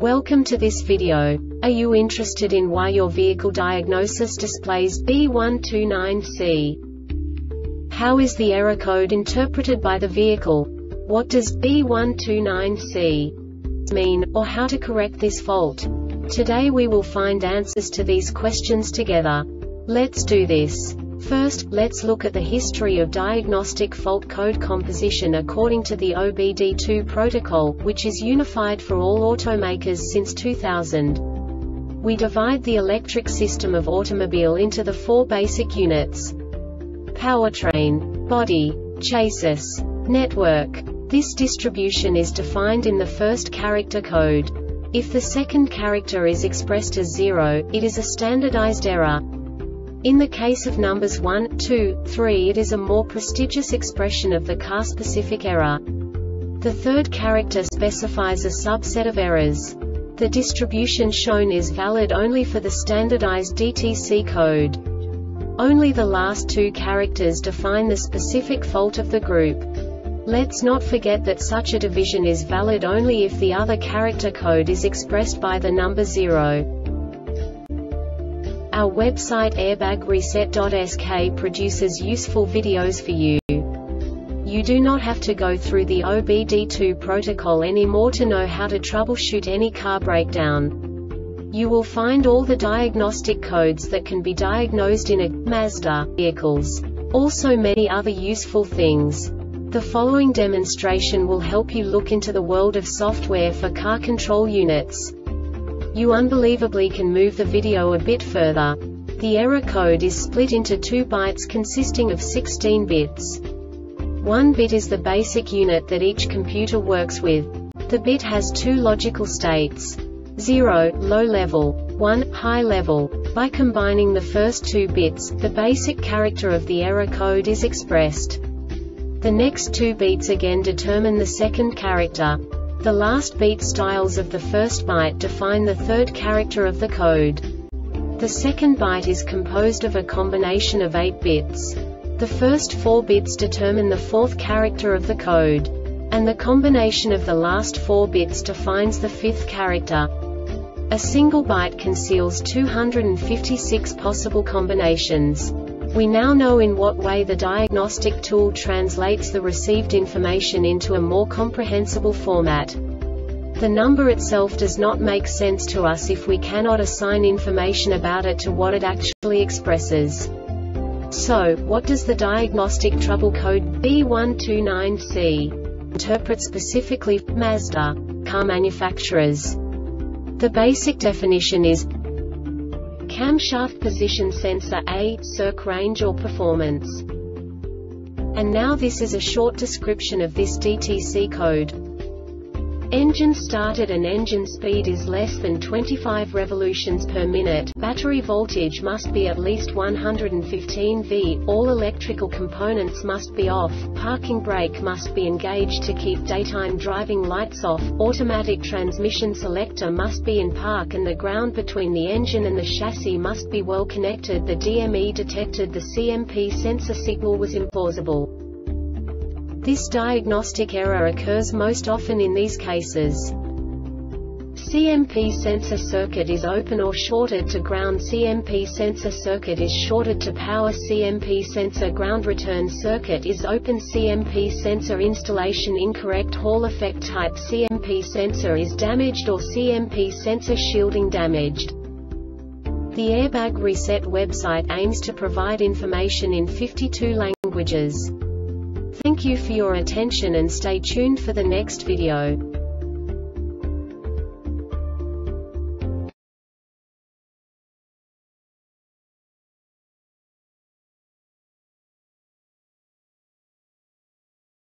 Welcome to this video. Are you interested in why your vehicle diagnosis displays B129C? How is the error code interpreted by the vehicle? What does B129C mean, or how to correct this fault? Today we will find answers to these questions together. Let's do this. First, let's look at the history of diagnostic fault code composition according to the OBD2 protocol, which is unified for all automakers since 2000. We divide the electric system of automobile into the four basic units: powertrain, body, chassis, network. This distribution is defined in the first character code. If the second character is expressed as 0, it is a standardized error. In the case of numbers 1, 2, 3, it is a more prestigious expression of the car-specific error. The third character specifies a subset of errors. The distribution shown is valid only for the standardized DTC code. Only the last two characters define the specific fault of the group. Let's not forget that such a division is valid only if the other character code is expressed by the number 0. Our website airbagreset.sk produces useful videos for you. You do not have to go through the OBD2 protocol anymore to know how to troubleshoot any car breakdown. You will find all the diagnostic codes that can be diagnosed in a Mazda vehicles. Also many other useful things. The following demonstration will help you look into the world of software for car control units. You unbelievably can move the video a bit further. The error code is split into 2 bytes consisting of 16 bits. 1 bit is the basic unit that each computer works with. The bit has 2 logical states: 0, low level, 1, high level. By combining the first 2 bits, the basic character of the error code is expressed. The next 2 beats again determine the second character. The last beat styles of the first byte define the third character of the code. The second byte is composed of a combination of 8 bits. The first 4 bits determine the fourth character of the code. And the combination of the last 4 bits defines the fifth character. A single byte conceals 256 possible combinations. We now know in what way the diagnostic tool translates the received information into a more comprehensible format. The number itself does not make sense to us if we cannot assign information about it to what it actually expresses. So, what does the diagnostic trouble code B129C interpret specifically for Mazda car manufacturers? The basic definition is camshaft position sensor A, circ range or performance. And now this is a short description of this DTC code. Engine started and engine speed is less than 25 revolutions per minute. Battery voltage must be at least 115 V. All electrical components must be off. Parking brake must be engaged to keep daytime driving lights off. Automatic transmission selector must be in park and the ground between the engine and the chassis must be well connected. The DME detected the CMP sensor signal was implausible. This diagnostic error occurs most often in these cases: CMP sensor circuit is open or shorted to ground. CMP sensor circuit is shorted to power. CMP sensor ground. Return circuit is open. CMP sensor installation incorrect. Hall effect type. CMP sensor is damaged or CMP sensor shielding damaged. The Airbag Reset website aims to provide information in 52 languages. Thank you for your attention and stay tuned for the next video.